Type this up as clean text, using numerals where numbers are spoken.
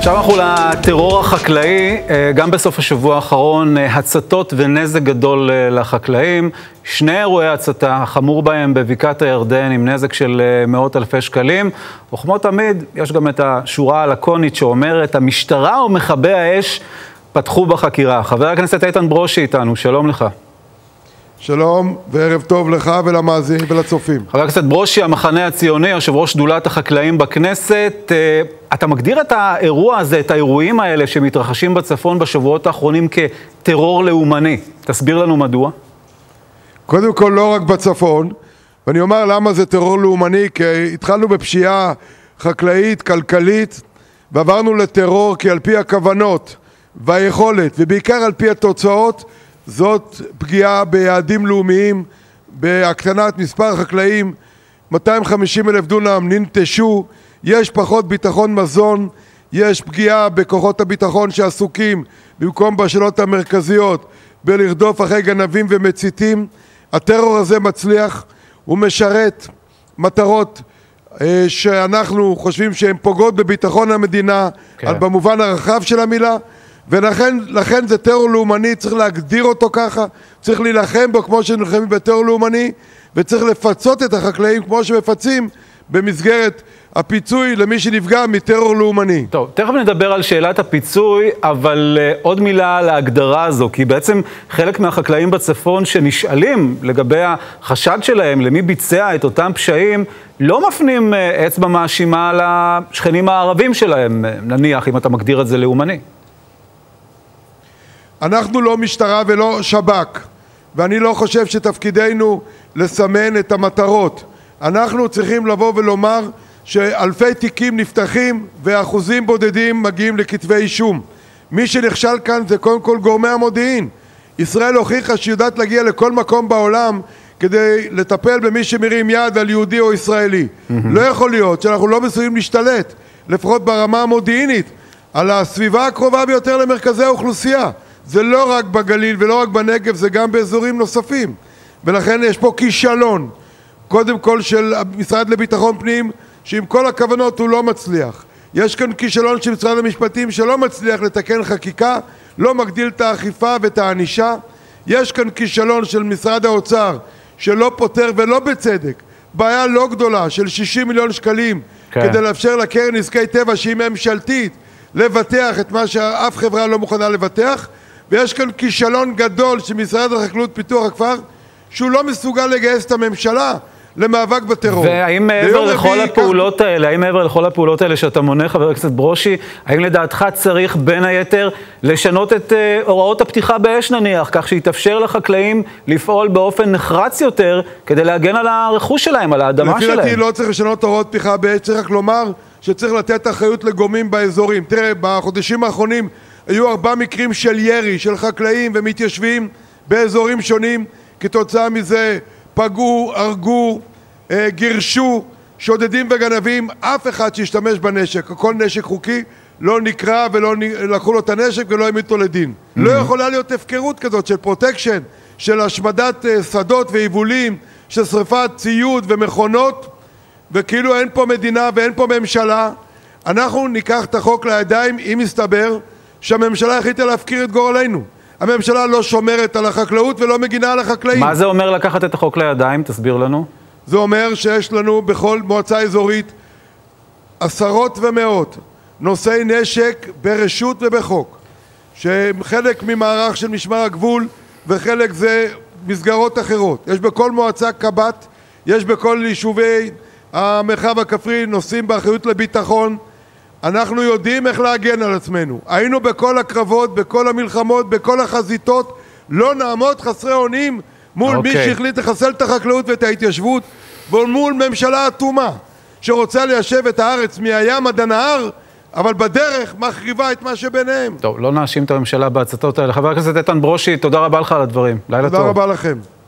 עכשיו אנחנו לטרור החקלאי, גם בסוף השבוע האחרון הצתות ונזק גדול לחקלאים. שני אירועי הצתה, החמור בהם בבקעת הירדן עם נזק של מאות אלפי שקלים. וכמו תמיד, יש גם את השורה הלקונית שאומרת, המשטרה ומכבי האש פתחו בחקירה. חבר הכנסת איתן ברושי איתנו, שלום לך. שלום וערב טוב לך ולמאזינים ולצופים. חבר הכנסת ברושי, המחנה הציוני, יושב ראש שדולת החקלאים בכנסת, אתה מגדיר את האירוע הזה, את האירועים האלה שמתרחשים בצפון בשבועות האחרונים כטרור לאומני. תסביר לנו מדוע. קודם כל לא רק בצפון, ואני אומר למה זה טרור לאומני, כי התחלנו בפשיעה חקלאית, כלכלית, ועברנו לטרור כי על פי הכוונות והיכולת, ובעיקר על פי התוצאות, זאת פגיעה ביעדים לאומיים, בהקטנת מספר החקלאים, 250,000 דונם ננטשו, יש פחות ביטחון מזון, יש פגיעה בכוחות הביטחון שעסוקים במקום בשאלות המרכזיות בלרדוף אחרי גנבים ומציתים. הטרור הזה מצליח, הוא משרת מטרות שאנחנו חושבים שהן פוגעות בביטחון המדינה, כן. במובן הרחב של המילה, ולכן זה טרור לאומני, צריך להגדיר אותו ככה, צריך להילחם בו כמו שנלחמים בטרור לאומני, וצריך לפצות את החקלאים כמו שמפצים במסגרת הפיצוי למי שנפגע מטרור לאומני. טוב, תכף נדבר על שאלת הפיצוי, אבל עוד מילה על ההגדרה הזו, כי בעצם חלק מהחקלאים בצפון שנשאלים לגבי החשד שלהם, למי ביצע את אותם פשעים, לא מפנים אצבע מאשימה לשכנים הערבים שלהם, נניח אם אתה מגדיר את זה לאומני. אנחנו לא משטרה ולא שב"כ, ואני לא חושב שתפקידנו לסמן את המטרות. אנחנו צריכים לבוא ולומר שאלפי תיקים נפתחים ואחוזים בודדים מגיעים לכתבי אישום. מי שנכשל כאן זה קודם כל גורמי המודיעין. ישראל הוכיחה שיודעת להגיע לכל מקום בעולם כדי לטפל במי שמרים יד על יהודי או ישראלי. לא יכול להיות שאנחנו לא מסוגלים להשתלט, לפחות ברמה המודיעינית, על הסביבה הקרובה ביותר למרכזי האוכלוסייה. זה לא רק בגליל ולא רק בנגב, זה גם באזורים נוספים. ולכן יש פה כישלון, קודם כל של המשרד לביטחון פנים, שעם כל הכוונות הוא לא מצליח. יש כאן כישלון של משרד המשפטים שלא מצליח לתקן חקיקה, לא מגדיל את האכיפה ואת הענישה. יש כאן כישלון של משרד האוצר, שלא פותר ולא בצדק, בעיה לא גדולה של 60 מיליון שקלים, כן. כדי לאפשר לקרן נזקי טבע שהיא ממשלתית, לבטח את מה שאף חברה לא מוכנה לבטח. ויש כאן כישלון גדול של משרד החקלאות פיתוח הכפר, שהוא לא מסוגל לגייס את הממשלה למאבק בטרור. והאם מעבר לכל הפעולות האלה שאתה מונה, חבר הכנסת ברושי, האם לדעתך צריך בין היתר לשנות את הוראות הפתיחה באש נניח, כך שיתאפשר לחקלאים לפעול באופן נחרץ יותר, כדי להגן על הרכוש שלהם, על האדמה שלהם? לפי דעתי לא צריך לשנות הוראות פתיחה באש, צריך רק לומר שצריך לתת אחריות לגורמים באזורים. תראה, בחודשים האחרונים היו 4 מקרים של ירי, של חקלאים ומתיישבים באזורים שונים, כתוצאה מזה פגעו, הרגו, גירשו, שודדים וגנבים, אף אחד שהשתמש בנשק, כל נשק חוקי, לא נקרא ולא לקחו לו את הנשק ולא העמידו אותו לדין. לא יכולה להיות הפקרות כזאת של פרוטקשן, של השמדת שדות ויבולים, של שריפת ציוד ומכונות, וכאילו אין פה מדינה ואין פה ממשלה. אנחנו ניקח את החוק לידיים אם מסתבר שהממשלה החליטה להפקיר את גורלנו. הממשלה לא שומרת על החקלאות ולא מגינה על החקלאים. מה זה אומר לקחת את החוק לידיים? תסביר לנו. זה אומר שיש לנו בכל מועצה אזורית עשרות ומאות נושאי נשק ברשות ובחוק, שהם חלק ממערך של משמר הגבול וחלק זה מסגרות אחרות. יש בכל מועצה קב"ט, יש בכל יישובי המרחב הכפרי נושאים באחריות לביטחון. אנחנו יודעים איך להגן על עצמנו. היינו בכל הקרבות, בכל המלחמות, בכל החזיתות. לא נעמוד חסרי אונים מול מי שהחליט לחסל את החקלאות ואת ההתיישבות, ומול ממשלה אטומה שרוצה ליישב את הארץ מהים עד הנהר, אבל בדרך מחריבה את מה שביניהם. טוב, לא נאשים את הממשלה בהצתות האלה. חבר הכנסת איתן ברושי, תודה רבה לך על הדברים. לילה טוב. תודה רבה לכם.